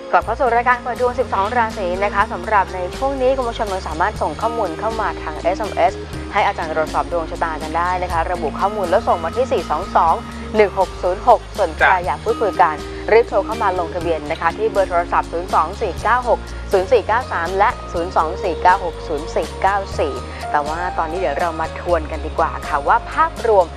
กลับเข้าสู่รายการเปิดดวง 12 ราศีนะคะสำหรับในช่วงนี้คุณผู้ชมสามารถส่งข้อมูลเข้ามาทาง SMS ให้อาจารย์ตรวจสอบดวงชะตากันได้นะคะระบุข้อมูลแล้วส่งมาที่ 422-1606 ส่วนใครอยากพูดคุยกันรีบโทรเข้ามาลงทะเบียนนะคะที่เบอร์โทรศัพท์ 024960493 และ 024960494 แต่ว่าตอนนี้เดี๋ยวเรามาทวนกันดีกว่าค่ะว่าภาพรวม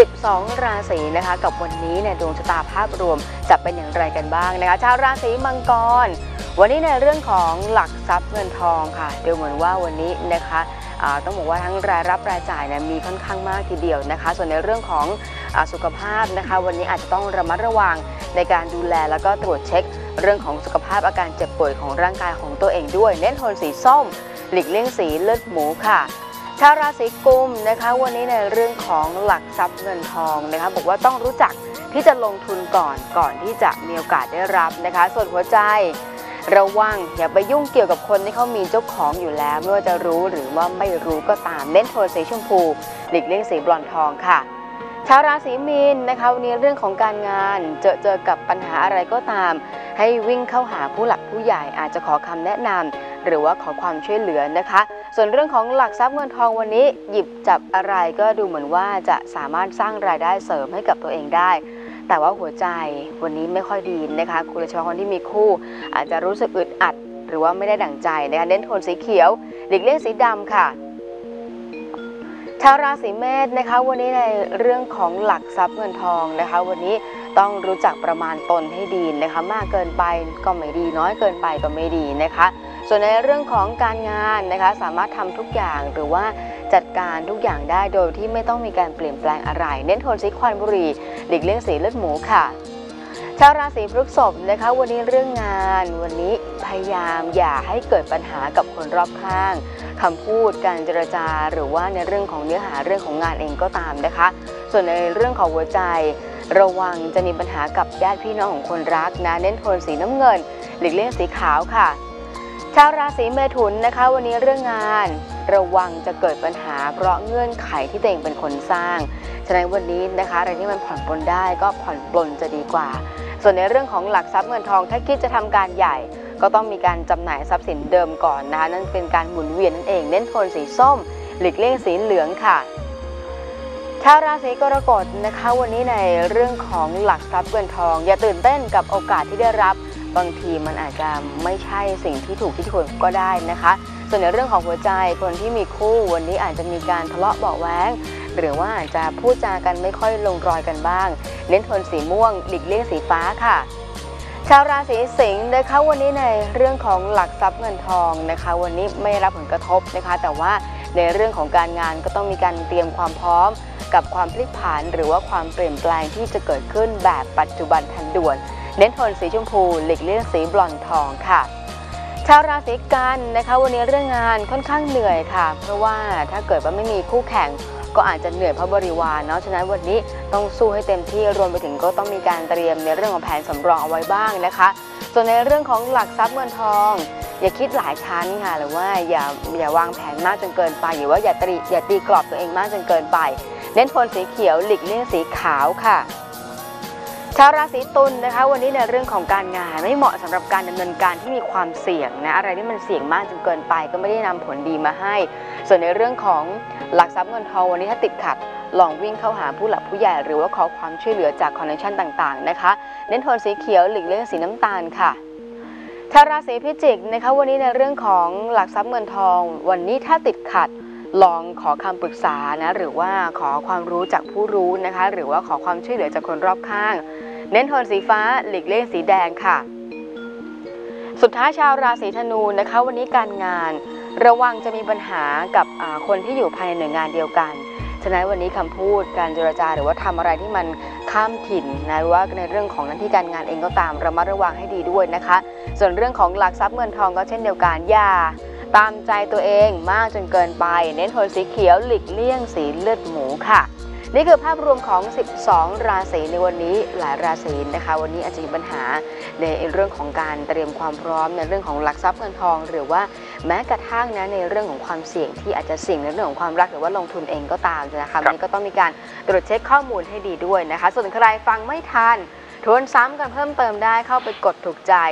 12 ราศีนะคะกับวันนี้เนี่ยดวงชะตาภาพรวมจะเป็นอย่างไรกันบ้างนะคะชาวราศีมังกรวันนี้ในเรื่องของหลักทรัพย์เงินทองค่ะดูเหมือนว่าวันนี้นะคะต้องบอกว่าทั้งรายรับรายจ่ายเนี่ยมีค่อนข้างมากทีเดียวนะคะส่วนในเรื่องของสุขภาพนะคะวันนี้อาจจะต้องระมัดระวังในการดูแลแล้วก็ตรวจเช็คเรื่องของสุขภาพอาการเจ็บป่วยของร่างกายของตัวเองด้วยเน้นโทนสีส้มหลีกเลี่ยงสีเลือดหมูค่ะชาวราศีกุมนะคะวันนี้ในเรื่องของหลักทรัพย์เงินทองนะคะบอกว่าต้องรู้จักที่จะลงทุนก่อนที่จะมีโอกาสได้รับนะคะส่วนหัวใจระวังอย่าไปยุ่งเกี่ยวกับคนที่เขามีเจ้าของอยู่แล้วไม่ว่าจะรู้หรือว่าไม่รู้ก็ตามเน้นโทนสีชมพูหลีกเลี่ยงสีบลอนด์ทองค่ะชาวราศีมีนนะคะวันนี้เรื่องของการงานเจอกับปัญหาอะไรก็ตามให้วิ่งเข้าหาผู้หลักผู้ใหญ่อาจจะขอคำแนะนำหรือว่าขอความช่วยเหลือนะคะส่วนเรื่องของหลักทรัพย์เงินทองวันนี้หยิบจับอะไรก็ดูเหมือนว่าจะสามารถสร้างรายได้เสริมให้กับตัวเองได้แต่ว่าหัวใจวันนี้ไม่ค่อยดีนะคะคุณโดยเฉพาะคนที่มีคู่อาจจะรู้สึกอึดอัดหรือว่าไม่ได้ดั่งใจนะคะเน้นโทนสีเขียวหลีกเลี่ยงสีดำค่ะชาวราศีเมษนะคะวันนี้ในเรื่องของหลักทรัพย์เงินทองนะคะวันนี้ต้องรู้จักประมาณตนให้ดีนะคะมากเกินไปก็ไม่ดีน้อยเกินไปก็ไม่ดีนะคะส่วนในเรื่องของการงานนะคะสามารถทำทุกอย่างหรือว่าจัดการทุกอย่างได้โดยที่ไม่ต้องมีการเปลี่ยนแปลงอะไรเน้นโทนสีควันบุหรี่หลีกเลี่ยงสีเลือดหมูค่ะชาวราศีพฤษภนะคะวันนี้เรื่องงานวันนี้พยายามอย่าให้เกิดปัญหากับคนรอบข้างคำพูดการเจรจาหรือว่าในเรื่องของเนื้อหาเรื่องของงานเองก็ตามนะคะส่วนในเรื่องของหัวใจระวังจะมีปัญหากับญาติพี่น้องของคนรักนะเน้นโทนสีน้ำเงินหลีกเลี่ยงสีขาวค่ะชาวราศีเมถุนนะคะวันนี้เรื่องงานระวังจะเกิดปัญหาเพราะเงื่อนไขที่ตัวเองเป็นคนสร้างฉะนั้นวันนี้นะคะอะไรที่มันผ่อนปลนได้ก็ผ่อนปลนจะดีกว่าส่วนในเรื่องของหลักทรัพย์เงินทองถ้าคิดจะทำการใหญ่ก็ต้องมีการจำหน่ายทรัพย์สินเดิมก่อนนะคะนั่นเป็นการหมุนเวียนนั่นเองเน้นโทนสีส้มหลีกเลี่ยงสีเหลืองค่ะชาวราศีกรกฎนะคะวันนี้ในเรื่องของหลักทรัพย์เงินทองอย่าตื่นเต้นกับโอกาสที่ได้รับบางทีมันอาจจะไม่ใช่สิ่งที่ถูกที่ควรก็ได้นะคะส่วนในเรื่องของหัวใจคนที่มีคู่วันนี้อาจจะมีการทะเลาะเบาะแว้งหรือว่าอาจจะพูดจากันไม่ค่อยลงรอยกันบ้างเน้นโทนสีม่วงหลีกเลี่ยงสีฟ้าค่ะชาวราศีสิงห์นะคะวันนี้ในเรื่องของหลักทรัพย์เงินทองนะคะวันนี้ไม่รับผลกระทบนะคะแต่ว่าในเรื่องของการงานก็ต้องมีการเตรียมความพร้อมกับความพลิกผันหรือว่าความเปลี่ยนแปลงที่จะเกิดขึ้นแบบปัจจุบันทันด่วนเน้นโทนสีชมพูหลีกเลี่ยงสีบลอนด์ทองค่ะชาวราศีกันนะคะวันนี้เรื่องงานค่อนข้างเหนื่อยค่ะเพราะว่าถ้าเกิดว่าไม่มีคู่แข่งก็อาจจะเหนื่อยเพราะบริวารเนาะฉะนั้นวันนี้ต้องสู้ให้เต็มที่รวมไปถึงก็ต้องมีการเตรียมในเรื่องของแผนสำรองเอาไว้บ้างนะคะส่วนในเรื่องของหลักทรัพย์เงินทองอย่าคิดหลายชั้นค่ะหรือว่าอย่าวางแผนมากจนเกินไปหรือว่าอย่าตีกรอบตัวเองมากจนเกินไปเน้นโทนสีเขียวหลีกเลี่ยงสีขาวค่ะชาวราศีตุลนะคะวันนี้ในเรื่องของการงานไม่เหมาะสำหรับการดำเนินการที่มีความเสี่ยงนะอะไรที่มันเสี่ยงมากจนเกินไปก็ไม่ได้นำผลดีมาให้ส่วนในเรื่องของหลักทรัพย์เงินทองวันนี้ถ้าติดขัดลองวิ่งเข้าหาผู้หลักผู้ใหญ่หรือว่าขอความช่วยเหลือจากคอนเนคชั่นต่างๆนะคะเน้นโทนสีเขียวหลีกเลี่ยงสีน้ำตาลค่ะชาวราศีพิจิกนะคะวันนี้ในเรื่องของหลักทรัพย์เงินทองวันนี้ถ้าติดขัดลองขอคำปรึกษานะหรือว่าขอความรู้จากผู้รู้นะคะหรือว่าขอความช่วยเหลือจากคนรอบข้างเน้นโทนสีฟ้าหลีกเลี่ยงสีแดงค่ะสุดท้ายชาวราศีธนูนะคะวันนี้การงานระวังจะมีปัญหากับคนที่อยู่ภายในหน่วยงานเดียวกันฉะนั้นวันนี้คำพูดการเจรจาหรือว่าทำอะไรที่มันข้ามถิ่นนะหรือว่าในเรื่องของหน้าที่การงานเองก็ตามระมัดระวังให้ดีด้วยนะคะส่วนเรื่องของหลักทรัพย์เงินทองก็เช่นเดียวกันอย่าตามใจตัวเองมากจนเกินไปเน้นโทนสีเขียวหลีกเลี่ยงสีเลือดหมูค่ะนี่คือภาพรวมของ12ราศีในวันนี้หลายราศีนะคะวันนี้อาจจะมีปัญหาในเรื่องของการเตรียมความพร้อมในเรื่องของหลักทรัพย์เงินทองหรือว่าแม้กระทั่งนะในเรื่องของความเสี่ยงที่อาจจะเสี่ยงในเรื่องของความรักหรือว่าลงทุนเองก็ตามนะคะวันนี้ก็ต้องมีการตรวจเช็คข้อมูลให้ดีด้วยนะคะส่วนใครฟังไม่ทันทวนซ้ำกันเพิ่มเติมได้เข้าไปกดถูกใจ ค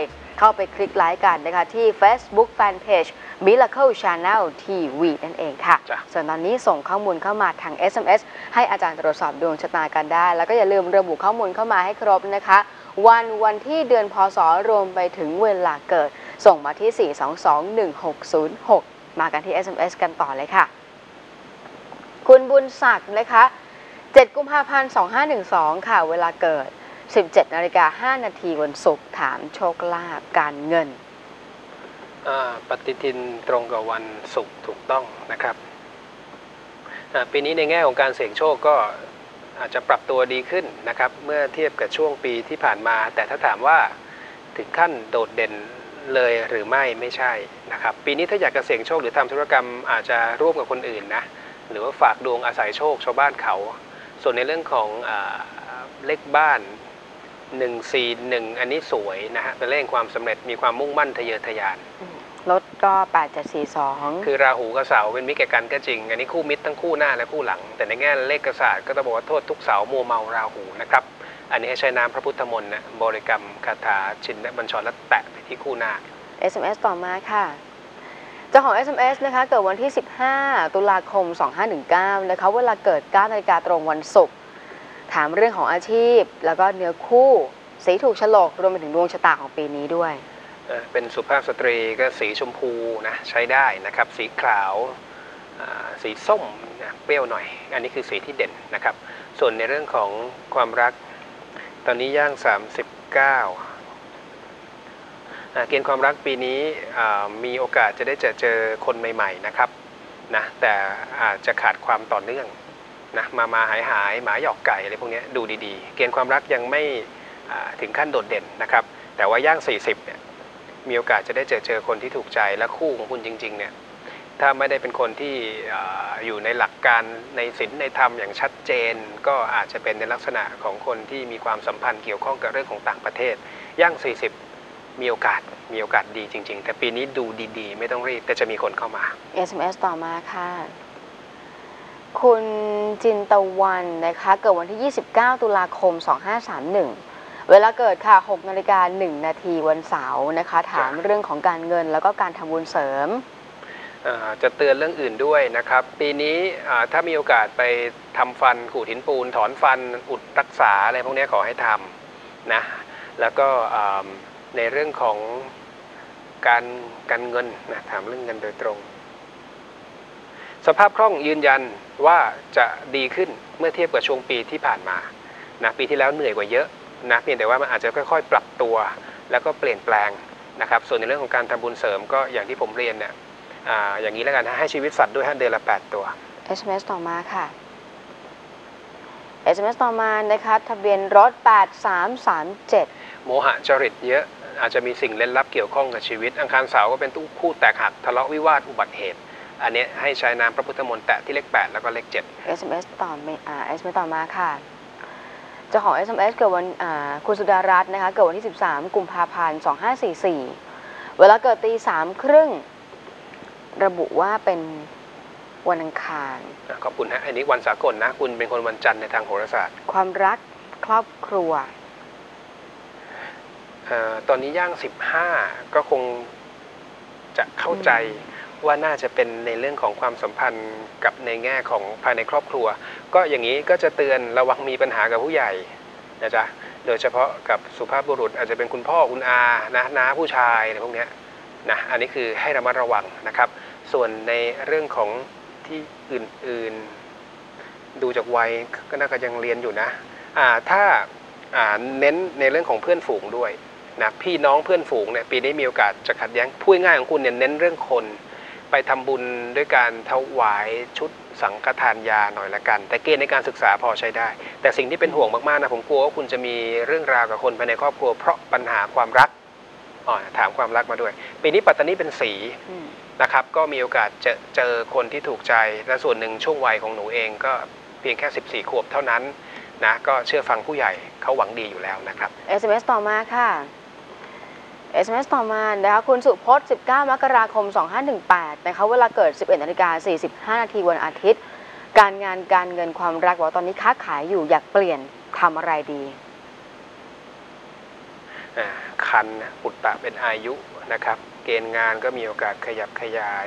เข้าไปคลิกไลค์กันนะคะที่ Facebook Fanpage Miracle Channel TV นั่นเองค่ะส่วนตอนนี้ส่งข้อมูลเข้ามาทาง SMS ให้อาจารย์ตรวจสอบดวงชะตากันได้แล้วก็อย่าลืมระบุข้อมูลเข้ามาให้ครบนะคะวันที่เดือนพศรวมไปถึงเวลาเกิดส่งมาที่ 4221606 มากันที่ SMS กันต่อเลยค่ะคุณบุญศักดิ์นะคะ7 กุมภาพันธ์ 2512 ค่ะเวลาเกิด 17:05 นาทีวันศุกร์ถามโชคลาภการเงินปฏิทินตรงกับวันศุกร์ถูกต้องนะครับปีนี้ในแง่ของการเสี่ยงโชคก็อาจจะปรับตัวดีขึ้นนะครับเมื่อเทียบกับช่วงปีที่ผ่านมาแต่ถ้าถามว่าถึงขั้นโดดเด่นเลยหรือไม่ใช่นะครับปีนี้ถ้าอยากจะเสี่ยงโชคหรือทำธุรกรรมอาจจะร่วมกับคนอื่นนะหรือว่าฝากดวงอาศัยโชคชาวบ้านเขาส่วนในเรื่องของเลขบ้าน141อันนี้สวยนะฮะเป็นเลขความสำเร็จมีความมุ่งมั่นทะเยอทะยานรถก็8742 คือราหูกับเสาเป็นมิตรแก่กันก็จริงอันนี้คู่มิตรทั้งคู่หน้าและคู่หลังแต่ในแง่เลขศาสตร์ก็ต้องบอกว่าโทษทุกเสามัวเมาราหูนะครับอันนี้ให้ใช้น้ำพระพุทธมนต์นะบริกรรมคาถาชินบัญชรและแตะไปที่คู่หน้า SMS ต่อมาค่ะเจ้าของ SMS นะคะเกิดวันที่15 ตุลาคม 2519นะคะเวลาเกิด 9 นาฬิกาตรงวันศุกร์ถามเรื่องของอาชีพแล้วก็เนื้อคู่สีถูกโฉลกรวมไปถึงดวงชะตาของปีนี้ด้วยเป็นสุภาพสตรีก็สีชมพูนะใช้ได้นะครับสีขาวสีส้มนะเปรี้ยวหน่อยอันนี้คือสีที่เด่นนะครับส่วนในเรื่องของความรักตอนนี้ย่าง39เกณฑ์ความรักปีนี้มีโอกาสจะได้เจอคนใหม่ๆนะครับนะแต่อาจจะขาดความต่อเนื่องนะมาหายหมาหยอกไก่อะไรพวกนี้ดูดีๆเกณฑ์ความรักยังไม่ถึงขั้นโดดเด่นนะครับแต่ว่าย่าง40เนี่ยมีโอกาสจะได้เจอคนที่ถูกใจและคู่ของคุณจริงๆเนี่ยถ้าไม่ได้เป็นคนที่อยู่ในหลักการในศีลในธรรมอย่างชัดเจนก็อาจจะเป็นในลักษณะของคนที่มีความสัมพันธ์เกี่ยวข้องกับเรื่องของต่างประเทศย่าง40มีโอกาสดีจริงๆแต่ปีนี้ดูดีๆไม่ต้องรีบแต่จะมีคนเข้ามา SMS ต่อมาค่ะคุณจินตะวันนะคะเกิดวันที่29 ตุลาคม 2531เวลาเกิดค่ะ 6:01 นาทีวันเสาร์นะคะถามเรื่องของการเงินแล้วก็การทำบุญเสริมจะเตือนเรื่องอื่นด้วยนะครับปีนี้ถ้ามีโอกาสไปทำฟันขูดหินปูนถอนฟันอุดรักษาอะไรพวกนี้ขอให้ทำนะแล้วก็ในเรื่องของการเงินนะถามเรื่องเงินโดยตรงสภาพคล่องยืนยันว่าจะดีขึ้นเมื่อเทียบกับช่วงปีที่ผ่านมานะปีที่แล้วเหนื่อยกว่าเยอะนะเพียงแต่ว่ามันอาจจะค่อยๆปรับตัวแล้วก็เปลี่ยนแปลงนะครับส่วนในเรื่องของการทำบุญเสริมก็อย่างที่ผมเรียนเนี่ยอย่างนี้แล้วกันให้ชีวิตสัตว์ด้วยเดือนละ8 ตัว SMS ต่อมาค่ะ SMS ต่อมานะคะทะเบียนรถ8337 โมหะจริตเยอะอาจจะมีสิ่งเล่นลับเกี่ยวข้องกับชีวิตอังคารเสาร์ก็เป็นตู้คู่แตกหักทะเลาะวิวาทอุบัติเหตุอันนี้ให้ใช้น้ำพระพุทธมนต์แตะที่เลข8แล้วก็เลข7 SMS ต่อSMS ต่อมาค่ะเจ้าของ SMS เกิดวันคุณสุดารัตน์นะคะเกิดวันที่13 กุมภาพันธ์ 2544เวลาเกิด 3:30 น.ระบุว่าเป็นวันอังคารขอบคุณฮะอันนี้วันสากลนะคุณเป็นคนวันจันทร์ในทางโหราศาสตร์ความรักครอบครัวตอนนี้ย่าง15ก็คงจะเข้าใจว่าน่าจะเป็นในเรื่องของความสัมพันธ์กับในแง่ของภายในครอบครัวก็อย่างนี้ก็จะเตือนระวังมีปัญหากับผู้ใหญ่นะจ๊ะโดยเฉพาะกับสุภาพบุรุษอาจจะเป็นคุณพ่อคุณอาน้าผู้ชายอะไรพวกนี้นะอันนี้คือให้ระมัดระวังนะครับส่วนในเรื่องของที่อื่นๆดูจากวัยก็น่าจะยังเรียนอยู่นะถ้าเน้นในเรื่องของเพื่อนฝูงด้วยนะพี่น้องเพื่อนฝูงเนี่ยปีนี้มีโอกาสจะขัดแย้งพูดง่ายของคุณเนี่ยเน้นเรื่องคนไปทำบุญด้วยการถวายชุดสังฆทานยาหน่อยละกันแต่เกณฑ์ในการศึกษาพอใช้ได้แต่สิ่งที่เป็นห่วงมากๆนะผมกลัวว่าคุณจะมีเรื่องราวกับคนภายในครอบครัวเพราะปัญหาความรักถามความรักมาด้วยปีนี้ปัตตานีเป็นสีนะครับก็มีโอกาสเจอคนที่ถูกใจและส่วนหนึ่งช่วงวัยของหนูเองก็เพียงแค่14 ขวบเท่านั้นนะก็เชื่อฟังผู้ใหญ่เขาหวังดีอยู่แล้วนะครับ SMS ต่อมาค่ะ SMS ต่อมานะคะคุณสุพจน์19 มกราคม 2518นะคะเวลาเกิด 11:45 นาทีวันอาทิตย์การงานการเงินความรักว่าตอนนี้ค้าขายอยู่อยากเปลี่ยนทำอะไรดีคันปุตตะเป็นอายุนะครับเกณฑ์งานก็มีโอกาสขยับขยาย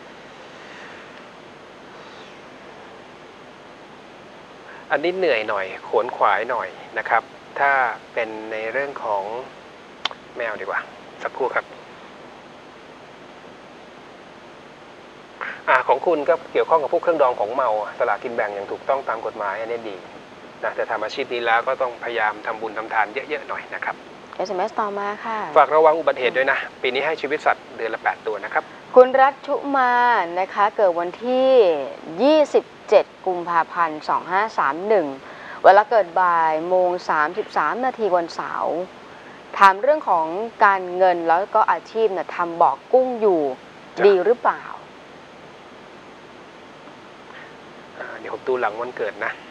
อันนี้เหนื่อยหน่อยขวนขวายหน่อยนะครับถ้าเป็นในเรื่องของแมวดีกว่าสักครู่ครับของคุณก็เกี่ยวข้องกับพวกเครื่องดองของเมาสลากกินแบ่งอย่างถูกต้องตามกฎหมายอันนี้ดีนะแต่ทำอาชีพนี้แล้วก็ต้องพยายามทำบุญทำทานเยอะๆหน่อยนะครับ SMS ต่อมาค่ะฝากระวังอุบัติเหตุด้วยนะปีนี้ให้ชีวิตสัตว์เดือนละ8ตัวนะครับคุณรัชชุมานะคะเกิดวันที่ 27 กุมภาพันธ์ 2531 เวลาเกิดบ่ายโมง 33 นาทีวันเสาร์ถามเรื่องของการเงินแล้วก็อาชีพเนี่ยทำบ่อกุ้งอยู่ดีหรือเปล่าเดี๋ยวผมดูหลังวันเกิดนะ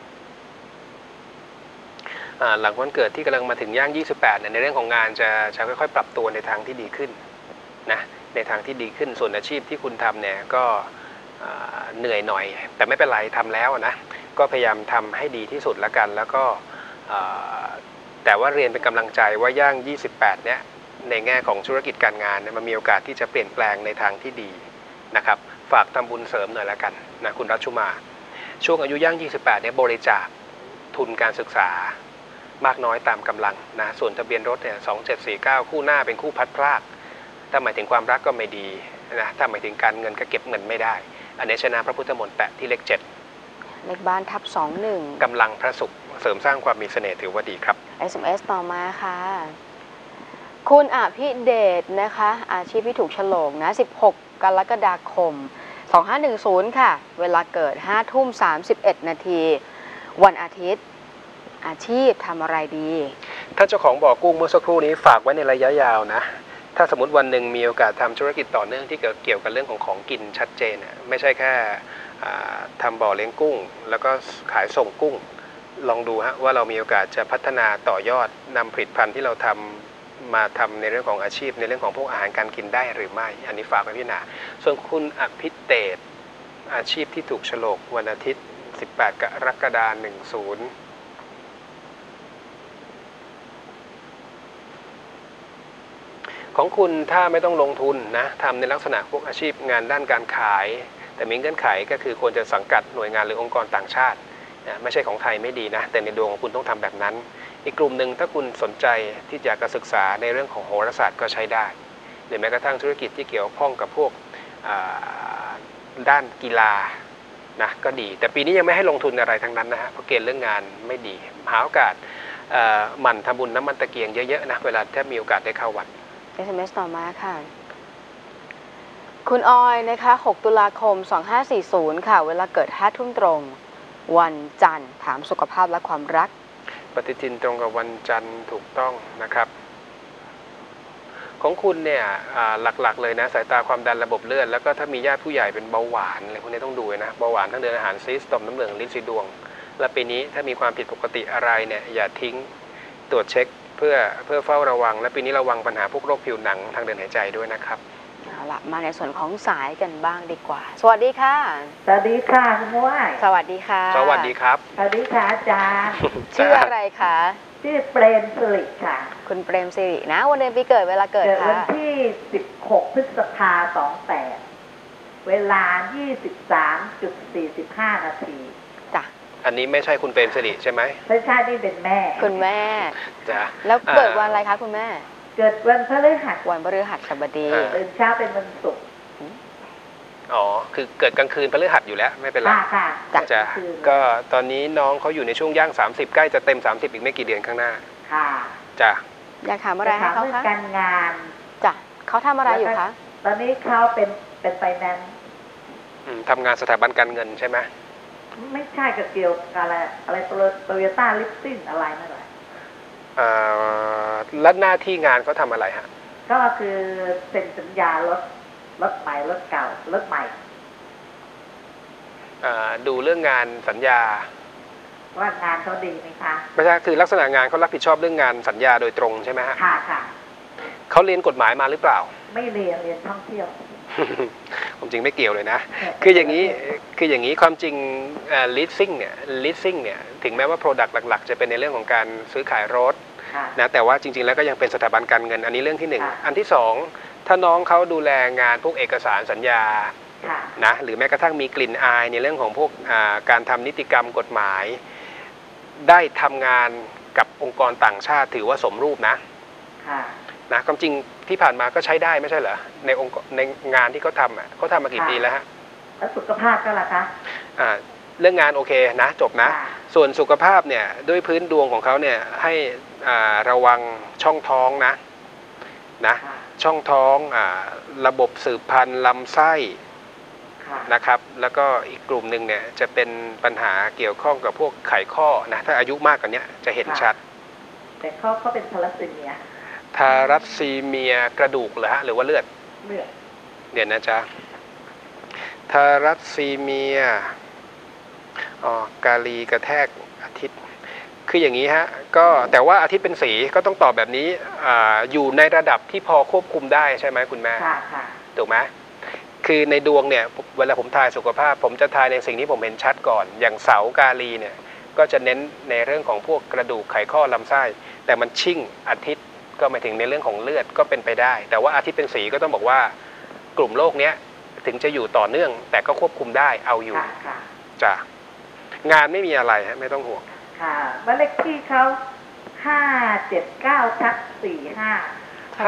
หลังวันเกิดที่กำลังมาถึงย่าง 28เนี่ยในเรื่องของงานจะค่อยๆปรับตัวในทางที่ดีขึ้นนะในทางที่ดีขึ้นส่วนอาชีพที่คุณทำเนี่ยก็เหนื่อยหน่อยแต่ไม่เป็นไรทำแล้วนะก็พยายามทำให้ดีที่สุดแล้วกันแล้วก็แต่ว่าเรียนเป็นกำลังใจว่าย่าง 28เนี่ยในแง่ของธุรกิจการงานเนี่ยมันมีโอกาสที่จะเปลี่ยนแปลงในทางที่ดีนะครับฝากทำบุญเสริมหน่อยแล้วกันนะคุณรัชชุมาช่วงอายุย่าง 28เนี่ยบริจาคทุนการศึกษามากน้อยตามกำลังนะส่วนทะเบียนรถเนี่ย2749คู่หน้าเป็นคู่พัดพรากถ้าหมายถึงความรักก็ไม่ดีนะถ้าหมายถึงการเงินก็เก็บเงินไม่ได้อันนี้ชนะพระพุทธมนต์แปะที่เลข7 เลขบ้านทับ21 กำลังพระศุกร์เสริมสร้างความมีเสน่ห์ถือว่าดีครับ SMS ต่อมาค่ะคุณอภิเดชนะคะอาชีพที่ถูกโฉลกนะ16 กรกฎาคม 2510 ค่ะเวลาเกิด 5:31 นาทีวันอาทิตย์อาชีพทำอะไรดีถ้าเจ้าของบ่อกุ้งเมื่อสักครู่นี้ฝากไว้ในระยะยาวนะถ้าสมมติวันหนึ่งมีโอกาสทำธุรกิจต่อเนื่องที่เกี่ยวกับเรื่องของกินชัดเจนไม่ใช่แค่ทำบ่อเลี้ยงกุ้งแล้วก็ขายส่งกุ้งลองดูฮะว่าเรามีโอกาสจะพัฒนาต่อยอดนำผลิตภัณฑ์ที่เราทำมาทำในเรื่องของอาชีพในเรื่องของพวกอาหารการกินได้หรือไม่อันนี้ฝากไว้พิจารณาส่วนคุณอภิเดชอาชีพที่ถูกโฉลกวันอาทิตย์18 กรกฎาคม 10ของคุณถ้าไม่ต้องลงทุนนะทำในลักษณะพวกอาชีพงานด้านการขายแต่มีเงื่อนไขก็คือควรจะสังกัดหน่วยงานหรือองค์กรต่างชาตินะไม่ใช่ของไทยไม่ดีนะแต่ในดวงของคุณต้องทำแบบนั้นอีกกลุ่มหนึ่งถ้าคุณสนใจที่อยากจะศึกษาในเรื่องของโหราศาสตร์ก็ใช้ได้หรือแม้กระทั่งธุรกิจที่เกี่ยวข้องกับพวกด้านกีฬานะก็ดีแต่ปีนี้ยังไม่ให้ลงทุนอะไรทั้งนั้นนะฮะเพราะเกณฑ์เรื่องงานไม่ดีหาโอกาสหมั่นทำบุญน้ำมันตะเกียงเยอะๆนะเวลาถ้ามีโอกาสได้เข้าวัด SMS ต่อมาค่ะคุณออยนะคะ6 ตุลาคม 2540 ค่ะเวลาเกิด 5 ทุ่มตรงวันจันทร์ถามสุขภาพและความรักปฏิทินตรงกับวันจันทร์ถูกต้องนะครับของคุณเนี่ยหลักๆเลยนะสายตาความดันระบบเลือดแล้วก็ถ้ามีญาติผู้ใหญ่เป็นเบาหวานอะไรพวกนี้ต้องดูนะเบาหวานทั้งเดินอาหารซีสต่อมน้ำเหลืองลิ้นสีดวงและปีนี้ถ้ามีความผิดปกติอะไรเนี่ยอย่าทิ้งตรวจเช็คเพื่อเฝ้าระวังและปีนี้ระวังปัญหาพวกโรคผิวหนังทางเดินหายใจด้วยนะครับเอาละมาในส่วนของสายกันบ้างดีกว่าสวัสดีค่ะสวัสดีค่ะคุณม้วยสวัสดีค่ะสวัสดีครับสวัสดีค่ะอาจารย์ชื่ออะไรคะชื่อเปรมสิริค่ะคุณเปรมสิรินะวันเดือนปีเกิดเวลาเกิดค่ะวันที่16 พฤษภาคม 28เวลา 23:45 นาทีจ้ะอันนี้ไม่ใช่คุณเปรมสิริใช่ไหมไม่ใช่นี่เป็นแม่คุณแม่จ้ะแล้วเกิดวันอะไรคะคุณแม่เกิดวันพฤหัสวันพฤหัสบดีตื่นเช้าเป็นวันศุกร์อ๋อคือเกิดกลางคืนพฤหัสอยู่แล้วไม่เป็นไรค่ะจ้ะก็ตอนนี้น้องเขาอยู่ในช่วงย่าง30ใกล้จะเต็ม30อีกไม่กี่เดือนข้างหน้าค่ะจ้ะอยากถามอะไรให้เขาคะการงานจ้ะเขาทำอะไรอยู่คะตอนนี้เขาเป็นไฟแนนซ์ทำงานสถาบันการเงินใช่ไหมไม่ใช่กับเกี่ยวกับอะไรโตโยต้าลิฟติ้งอะไรนั่นแหละแล้วหน้าที่งานเขาทำอะไรฮะก็คือเซ็นสัญญารถใหม่รถเก่ารถใหม่ดูเรื่องงานสัญญาว่างานเขาดีไหมคะไม่ใช่คือลักษณะงานเขารับผิดชอบเรื่องงานสัญญาโดยตรงใช่ไหมฮะค่ะเขาเรียนกฎหมายมาหรือเปล่าไม่เรียนท่องเที่ยวผมจริงไม่เกี่ยวเลยนะคืออย่างนี้ความจริงleasing เนี่ยถึงแม้ว่า product หลักๆจะเป็นในเรื่องของการซื้อขายรถค่ะนะแต่ว่าจริงๆแล้วก็ยังเป็นสถาบันการเงินอันนี้เรื่องที่หนึ่งค่ะอันที่สองถ้าน้องเขาดูแลงานพวกเอกสารสัญญาค่ะนะหรือแม้กระทั่งมีกลิ่นอายในเรื่องของพวกการทำนิติกรรมกฎหมาย ได้ทำงานกับองค์กรต่างชาติถือว่าสมรูปนะค่ะนะความจริงที่ผ่านมาก็ใช้ได้ไม่ใช่เหรอในองค์ในงานที่เขาทำเขาทำมากี่ปีแล้วฮะแล้วสุขภาพก็ล่ะคะเรื่องงานโอเคนะจบนะค่ะส่วนสุขภาพเนี่ยด้วยพื้นดวงของเขาเนี่ยให้ระวังช่องท้องนะค่ะช่องท้องระบบสืบพันธุ์ลำไส้ค่ะนะครับแล้วก็อีกกลุ่มหนึ่งเนี่ยจะเป็นปัญหาเกี่ยวข้องกับพวกไขข้อนะถ้าอายุมากกว่านี้จะเห็นชัดแต่เขาเป็นทาลัสซีเมียทารัสซีเมียกระดูกเหรอฮะหรือว่าเลือดเลือดเดี๋ยวนะจ๊ะทารัสซีเมียกาลีกระแทกอาทิตย์คืออย่างนี้ฮะก็แต่ว่าอาทิตย์เป็นสีก็ต้องตอบแบบนี้อยู่ในระดับที่พอควบคุมได้ใช่ไหมคุณแม่ค่ะค่ะถูกไหมคือในดวงเนี่ยเวลาผมทายสุขภาพ ผมจะทายในสิ่งที่ผมเห็นชัดก่อนอย่างเสากาลีเนี่ยก็จะเน้นในเรื่องของพวกกระดูกไขข้อลำไส้แต่มันชิ่งอาทิตย์ก็หมายถึงในเรื่องของเลือดก็เป็นไปได้ แต่ว่าอาทิตย์เป็นสีก็ต้องบอกว่ากลุ่มโรคเนี้ยถึงจะอยู่ต่อเนื่อง แต่ก็ควบคุมได้เอาอยู่ค่ะค่ะจ้ะงานไม่มีอะไรฮะไม่ต้องห่วงค่ะบ้านเลขที่เขา579/45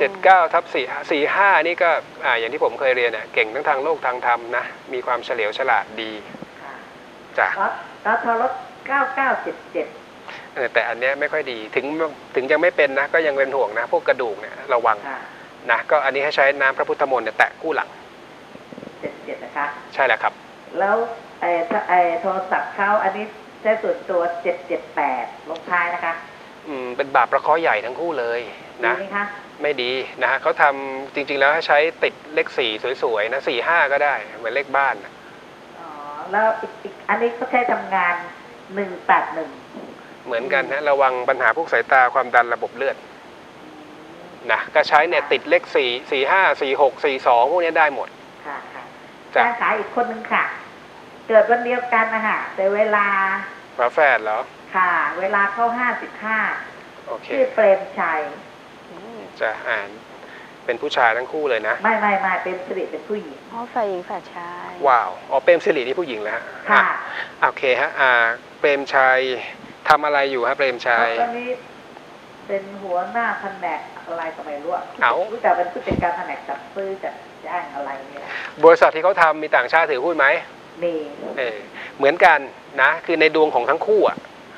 579/445นี่ก็อย่างที่ผมเคยเรียนเก่งทั้งทางโลกทางธรรมนะมีความเฉลียวฉลาดดีค่ะจ้ะแล้วทรถ9977 แต่อันเนี้ยไม่ค่อยดีถึงยังไม่เป็นนะก็ยังเป็นห่วงนะพวกกระดูกเนี่ยระวังค่ะนะก็อันนี้ให้ใช้น้ำพระพุทธมนต์เนี่ยแตะกู้หลัง 77นะคะใช่แล้วครับแล้วโทรศัพท์เขาอันนี้ใช้ส่วนตัว778ลงท้ายนะคะเป็นบาปประเคราะห์ใหญ่ทั้งคู่เลยดีนะไหมคะไม่ดีนะฮะเขาทำจริงๆแล้วให้ใช้ติดเลข4สวยๆนะ45ก็ได้เหมือนเลขบ้านนะอ๋อแล้วอีกอันนี้เขาใช้ทำงาน181 เหมือนกันนะระวังปัญหาพวกสายตาความดันระบบเลือดนะก็ใช้เนี่ยติดเลข4 45 46 42พวกนี้ได้หมดค่ะค่ะจ้ะแม่ขายอีกคนนึงค่ะ เกิดวันเดียวกันนะคะแต่เวลาฝาแฝดเหรอค่ะ เวลาเข้า55 โอเคชื่อเปรมชัยจะอ่านเป็นผู้ชายทั้งคู่เลยนะไม่เป็นสิริเป็นผู้หญิงอ๋อฝ่ายหญิงฝ่ายชายว้าวเปรมสิรินี่ผู้หญิงแล้วฮะค่ะโอเคฮะเปรมชัยทำอะไรอยู่ฮะเปรมชัยตอนนี้เป็นหัวหน้าแผนกอะไรก็ไม่รู้อะเอ้ารู้แต่เป็นผู้จัดการแผนกจัดซื้อจัดจ้างอะไรเนี่ยบริษัทที่เขาทำมีต่างชาติถือหุ้นไหมมีเหมือนกันนะคือในดวงของทั้งคู่อะ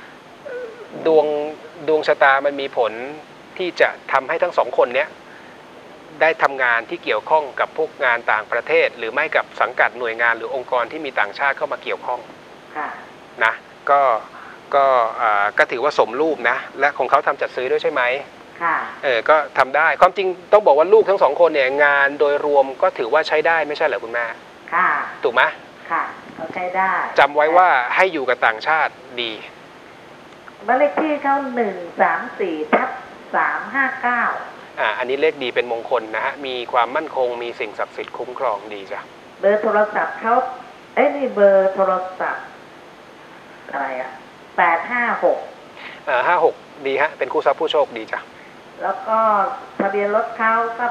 ดวงชะตามันมีผลที่จะทำให้ทั้งสองคนเนี้ยได้ทำงานที่เกี่ยวข้องกับพวกงานต่างประเทศ หรือไม่กับสังกัดหน่วยงานหรือองค์กรที่มีต่างชาติเข้ามาเกี่ยวข้องค่ะนะก็ถือว่าสมรูปนะและของเขาทำจัดซื้อด้วยใช่ไหมค่ะก็ทำได้ความจริงต้องบอกว่าลูกทั้งสองคนเนี่ยงานโดยรวมก็ถือว่าใช้ได้ไม่ใช่เหรอคุณแม่ค่ะถูกไหมค่ะเขาใช้ได้จำไว้ว่าให้อยู่กับต่างชาติดีบ้านเลขที่เขา134/359 อันนี้เลขดีเป็นมงคลนะฮะมีความมั่นคงมีสิ่งศักดิ์สิทธิ์คุ้มครองดีจ้ะเบอร์โทรศัพท์เขานี่เบอร์โทรศัพท์อะไรอะ856 56ดีฮะเป็นคู่ทรัพย์ผู้โชคดีจ้ะแล้วก็ทะเบียนรถเขาก็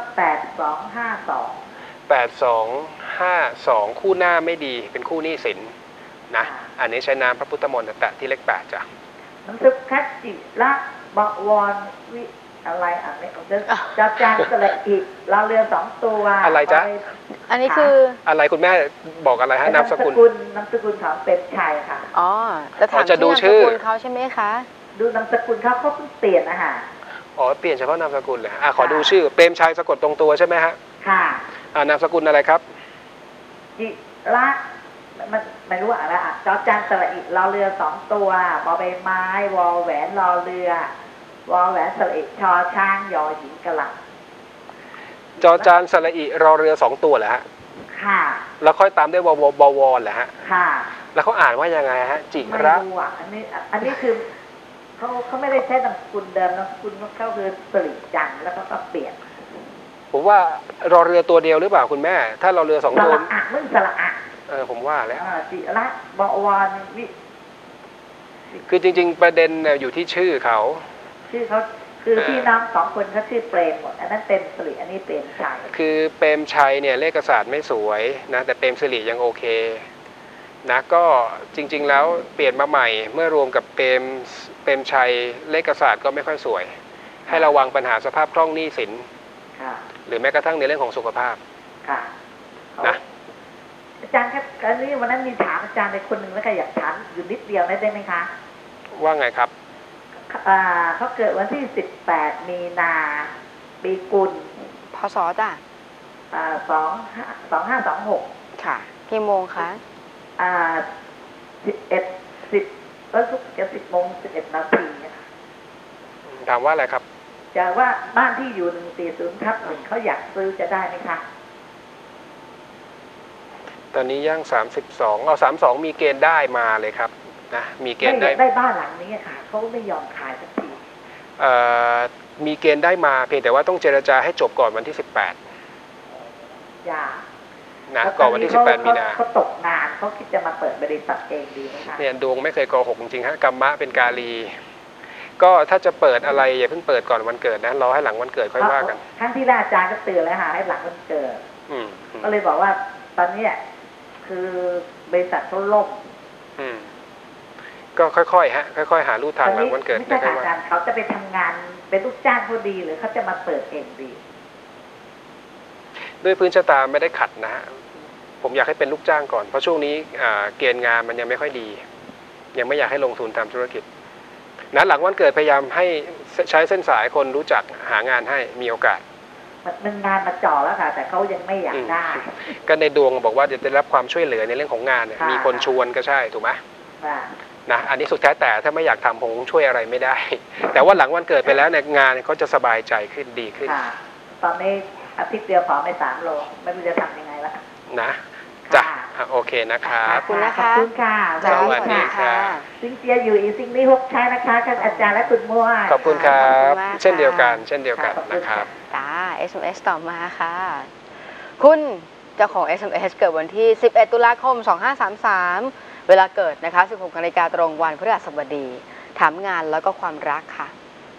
8252 8252คู่หน้าไม่ดีเป็นคู่หนี้สินนะอันนี้ใช้น้ำพระพุทธมนต์แตะที่เลข8จ้ะน้ำซุปคัตจิละบะวรวิอะไรอ่ะไม่ของเจ้าจานสละอีกเราเรือ2ตัวอะไรจ๊ะอันนี้คืออะไรคุณแม่บอกอะไรฮะนามสกุลนามสกุลของเป็นชัยค่ะอ๋อจะถามจะดูชื่อนามสกุลเขาใช่ไหมคะดูนามสกุลเขาเพิ่งเปลี่ยนนะคะเปลี่ยนเฉพาะนามสกุลเลยขอดูชื่อเปรมชัยสะกดตรงตัวใช่ไหมฮะค่ะนามสกุลอะไรครับจิละมันไม่รู้อะไรอ่ะจอจานสละอีกเราเรือ2ตัวบอใบไม้วอแหวนรอเรือวอแหวนสละอีชอช้างยอหญิงกะหลังจอจานสระอิรอเรือ2ตัวเหรอฮะค่ะแล้วค่อยตามด้วยบวเหรอฮะค่ะแล้วเขาอ่านว่ายังไงฮะจิไม่ระรู้อ่ะอันนี้คือเขาไม่ได้ใช้นามสกุลเดิมนามสกุลเขาคือสลิจันทร์แล้วก็เปลี่ยนผมว่ารอเรือตัวเดียวหรือเปล่าคุณแม่ ถ้ารอเรือ2 สตัวระอะมึงสระอะผมว่าแล้วจิระบวรวิคือจริงๆประเด็นอยู่ที่ชื่อเขาชื่อเขาคือพี่น้อง2 คนเขาชื่อเปรมหมดอันนั้นเปรมสิริอันนี้เปรมชัยคือเปรมชัยเนี่ยเลขศาสตร์ไม่สวยนะแต่เปรมสิริยังโอเคนะก็จริงๆแล้วเปลี่ยนมาใหม่เมื่อรวมกับเปรมชัยเลขศาสตร์ก็ไม่ค่อยสวย ให้ระวังปัญหาสภาพคล่องหนี้สินค่ะหรือแม้กระทั่งในเรื่องของสุขภาพค่ะนะอาจารย์ครับอันนี้วันนั้นมีถามอาจารย์ไปคนหนึ่งแล้วก็อยากถามอยู่นิดเดียวได้ไหมคะว่าไงครับเขาเกิดวันที่18 มีนาปีกุลพศจ้ะ 2526 ค่ะกี่โมงคะ 10แล้วจะ10:11 น.นะคะถามว่าอะไรครับจะว่าบ้านที่อยู่140/1เขาอยากซื้อจะได้ไหมคะตอนนี้ย่าง32เอา32มีเกณฑ์ได้มาเลยครับนะมีเกณฑ์ไม่ได้ได้บ้านหลังนี้ค่ะเขาไม่ยอมขายสักทีมีเกณฑ์ได้มาเพียงแต่ว่าต้องเจรจาให้จบก่อนวันที่18 อย่านะก่อนวันที่18 มีนาเขาตกงานเขาคิดจะมาเปิดบริษัทเองดีไหมคะเนี่ยดวงไม่เคยโกหกจริงๆฮะกรรมะเป็นกาลีก็ถ้าจะเปิดอะไรอย่าเพิ่งเปิดก่อนวันเกิดนะรอให้หลังวันเกิดค่อยว่ากันครั้งที่แล้วอาจารย์ก็เตือนแล้วค่ะให้หลังวันเกิดอืมก็เลยบอกว่าตอนนี้คือบริษัทเขาล่มอืมก็ค่อยๆฮะค่อยๆหาลู่ทางหลังวันเกิดไม่ใช่ค่อยอาว่าจารย์เขาจะไปทำงานเป็นลูกจ้างเขาดีหรือเขาจะมาเปิดเองดีด้วยพื้นชะตาไม่ได้ขัดนะฮะผมอยากให้เป็นลูกจ้างก่อนเพราะช่วงนี้เกณฑ์งานมันยังไม่ค่อยดี ยังไม่อยากให้ลงทุนทำธุรกิจนะหลังวันเกิดพยายามให้ใช้เส้นสายคนรู้จักหางานให้มีโอกาสมันงานมาจ่อแล้วค่ะแต่เขายังไม่อยากได้ก็ในดวงบอกว่าจะได้รับความช่วยเหลือในเรื่องของงานเนี่ยค่ะมีคนชวนก็ใช่ถูกไหมค่ะนะอันนี้สุดแท้แต่ถ้าไม่อยากทำคงช่วยอะไรไม่ได้ แต่ว่าหลังวันเกิดไปแล้วเนี่ยงานเขาจะสบายใจขึ้นดีขึ้นค่ะ ตอนนี้อาทิตย์เดียวผอมไป3 โลไม่รู้จะทำยังไงละนะจ้ะค่ะโอเคนะครับขอบคุณนะคะขอบคุณค่ะจ้ะสวัสดีค่ะซิงเจียอยู่อีซิงนี่ฮกใช้นะคะท่านอาจารย์และคุณมั่วขอบคุณครับขอบคุณมากค่ะเช่นเดียวกันเช่นเดียวกันนะครับจ้า SMS ต่อมาค่ะ คุณเจ้าของ SMS เกิดวันที่ 11 ตุลาคม 2533 เวลาเกิดนะคะ 16 นาฬิกาตรงวันพฤหัสบดี ถามงานแล้วก็ความรักค่ะ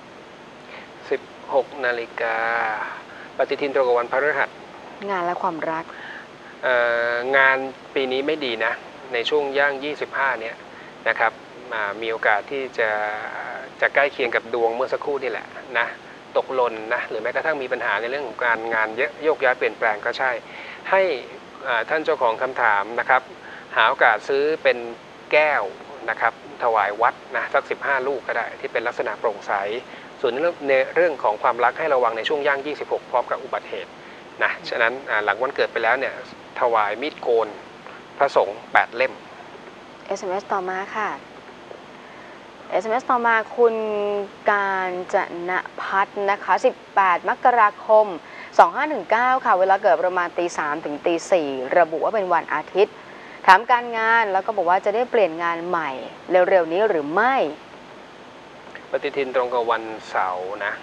16 นาฬิกาปฏิทินตรงกับวันพฤหัสงานและความรักงานปีนี้ไม่ดีนะ ในช่วงย่าง 25 เนี่ยนะครับมีโอกาสที่จะใกล้เคียงกับดวงเมื่อสักครู่นี่แหละนะตกหล่นนะหรือแม้กระทั่งมีปัญหาในเรื่องของการงานเยอะโยกย้ายเปลี่ยนแปลงก็ใช่ ให้ท่านเจ้าของคำถามนะครับหาโอกาสซื้อเป็นแก้วนะครับถวายวัดนะสัก15 ลูกก็ได้ที่เป็นลักษณะโปร่งใสส่วนในเรื่องของความรักให้ระวังในช่วงย่าง 26 พร้อมกับอุบัติเหตุนะฉะนั้นหลังวันเกิดไปแล้วเนี่ยถวายมีดโกนพระสงฆ์8 เล่ม SMS ต่อมาค่ะ SMS ต่อมาคุณการจนพัฒน์นะคะ 18 มกราคม 2519 ค่ะ เวลาเกิดประมาณตี 3 ถึงตี 4 ระบุว่าเป็นวันอาทิตย์ ถามการงานแล้วก็บอกว่าจะได้เปลี่ยนงานใหม่เร็วๆนี้หรือไม่ปฏิทินตรงกับวันเสาร์นะ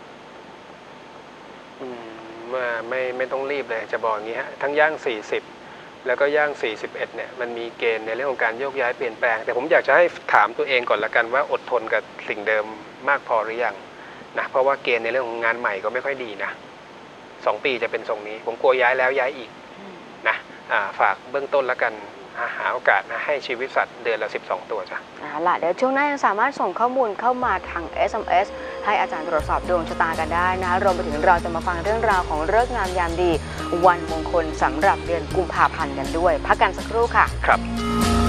ไม่ต้องรีบเลยจะบอกอย่างนี้ฮะทั้งย่าง 40 แล้วก็ย่าง 41 เนี่ยมันมีเกณฑ์ในเรื่องของการโยกย้ายเปลี่ยนแปลงแต่ผมอยากจะให้ถามตัวเองก่อนละกันว่าอดทนกับสิ่งเดิมมากพอหรือยังนะเพราะว่าเกณฑ์ในเรื่องของงานใหม่ก็ไม่ค่อยดีนะ2 ปีจะเป็นทรงนี้ผมกลัวย้ายแล้วย้ายอีกนะฝากเบื้องต้นละกันหาโอกาสนะให้ชีวิตสัตว์เดือนละ12 ตัวจ้ะเอาล่ะเดี๋ยวช่วงหน้ายังสามารถส่งข้อมูลเข้ามาทาง SMS ให้อาจารย์ตรวจสอบดวงชะตากันได้นะคะรวมไปถึงเราจะมาฟังเรื่องราวของฤกษ์งามยามดี วันมงคลสำหรับเดือนกุมภาพันธ์กันด้วย พักกันสักครู่ค่ะครับ